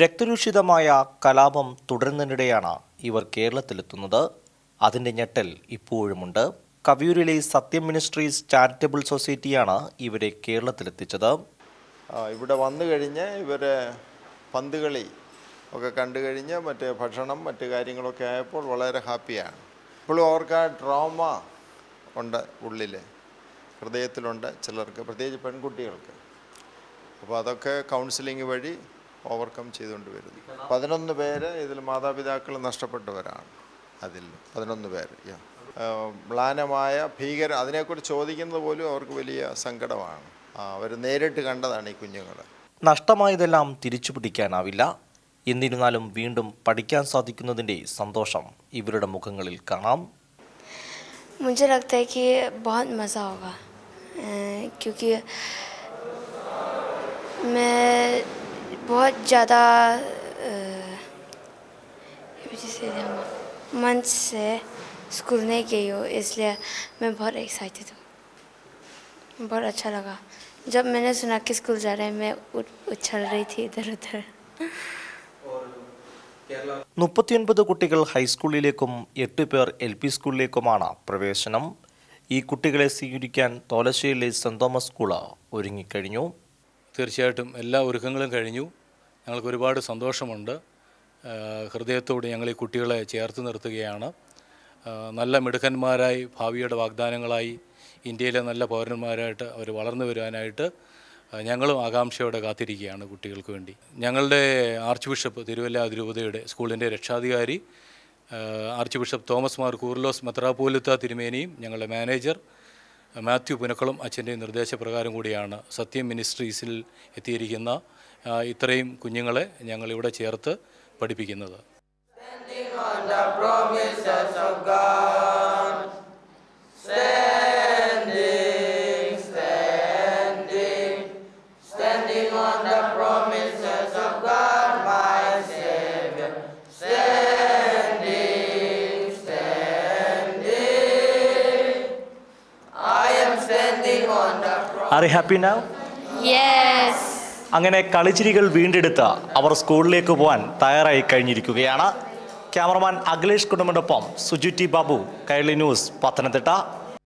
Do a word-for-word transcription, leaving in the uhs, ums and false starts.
രക്തരൂഷിതമായ കലാപം തുടരുന്നതിനിടെയാണ് ഇവർ കേരളത്തിലെത്തുന്നത്. അതിൻ്റെ ഞെട്ടൽ ഇപ്പോഴുമുണ്ട്. കവിയൂരിലെ സത്യം മിനിസ്ട്രീസ് ചാരിറ്റബിൾ സൊസൈറ്റിയാണ് ഇവരെ കേരളത്തിലെത്തിച്ചത്. ഇവിടെ വന്നു കഴിഞ്ഞ് ഇവരെ പന്തുകളി ഒക്കെ കണ്ടു കഴിഞ്ഞ് മറ്റേ ഭക്ഷണം മറ്റു കാര്യങ്ങളൊക്കെ ആയപ്പോൾ വളരെ ഹാപ്പിയാണ്. ഇപ്പോഴും അവർക്ക് ആ ട്രോമ ഉണ്ട്, ഉള്ളിൽ ഹൃദയത്തിലുണ്ട് ചിലർക്ക്, പ്രത്യേകിച്ച് പെൺകുട്ടികൾക്ക്. അപ്പോൾ അതൊക്കെ കൗൺസിലിംഗ് വഴി ഓവർകം ചെയ്തുകൊണ്ട് വരുന്നു. പതിനൊന്ന് പേര് ഇതിൽ മാതാപിതാക്കൾ നഷ്ടപ്പെട്ടവരാണ്. അതിൽ പതിനൊന്ന് പേര് മ്ലാനമായ ഭീകര അതിനെക്കുറിച്ച് ചോദിക്കുന്നത് പോലും അവർക്ക് വലിയ സങ്കടമാണ്. അവർ നേരിട്ട് കണ്ടതാണ് ഈ കുഞ്ഞുങ്ങൾ. നഷ്ടമായതെല്ലാം തിരിച്ചു പിടിക്കാനാവില്ല. എന്നിരുന്നാലും വീണ്ടും പഠിക്കാൻ സാധിക്കുന്നതിൻ്റെ സന്തോഷം ഇവരുടെ മുഖങ്ങളിൽ കാണാം. मुझे लगता है कि बहुत मज़ा होगा क्योंकि मैं बहुत ज़्यादा मन से स्कूल नहीं गई हूँ, इसलिए मैं बहुत एक्साइटेड हूँ. बहुत अच्छा लगा जब मैंने सुना कि स्कूल जा रहे हैं. मैं उछल रही थी इधर उधर. മുപ്പത്തിയൊൻപത് കുട്ടികൾ ഹൈസ്കൂളിലേക്കും എട്ട് പേർ എൽ പി സ്കൂളിലേക്കുമാണ് പ്രവേശനം. ഈ കുട്ടികളെ സ്വീകരിക്കാൻ തോലശ്ശേരിയിലെ സെൻറ് തോമസ് സ്കൂള് ഒരുങ്ങിക്കഴിഞ്ഞു. തീർച്ചയായിട്ടും എല്ലാ ഒരുക്കങ്ങളും കഴിഞ്ഞു. ഞങ്ങൾക്ക് ഒരുപാട് സന്തോഷമുണ്ട്. ഹൃദയത്തോട് ഞങ്ങൾ ഈ കുട്ടികളെ ചേർത്ത് നിർത്തുകയാണ്. നല്ല മിടുക്കന്മാരായി ഭാവിയുടെ വാഗ്ദാനങ്ങളായി ഇന്ത്യയിലെ നല്ല പൗരന്മാരായിട്ട് അവർ വളർന്നു വരുവാനായിട്ട് ഞങ്ങളും ആകാംക്ഷയോടെ കാത്തിരിക്കുകയാണ് കുട്ടികൾക്ക് വേണ്ടി. ഞങ്ങളുടെ ആർച്ച് ബിഷപ്പ് തിരുവല്ല അതിരൂപതയുടെ സ്കൂളിൻ്റെ രക്ഷാധികാരി archbishop Thomas Mar Koorilos മെത്രാപ്പോലിത്ത തിരുമേനിയും ഞങ്ങളുടെ മാനേജർ മാത്യു പുനക്കുളം അച്ഛൻ്റെ നിർദ്ദേശപ്രകാരം കൂടിയാണ് സത്യം മിനിസ്ട്രീസിൽ എത്തിയിരിക്കുന്ന ഇത്രയും കുഞ്ഞുങ്ങളെ ഞങ്ങളിവിടെ ചേർത്ത് പഠിപ്പിക്കുന്നത്. Are you happy now? Yes. അങ്ങനെ കളിച്ചിരികൾ വീണ്ടെടുത്ത് അവർ സ്കൂളിലേക്ക് പോകാൻ തയ്യാറായി കഴിഞ്ഞിരിക്കുകയാണ്. ക്യാമറമാൻ അഖിലേഷ് കുടുംബനൊപ്പം സുജു ടി ബാബു, കൈരളി ന്യൂസ്, പത്തനംതിട്ട.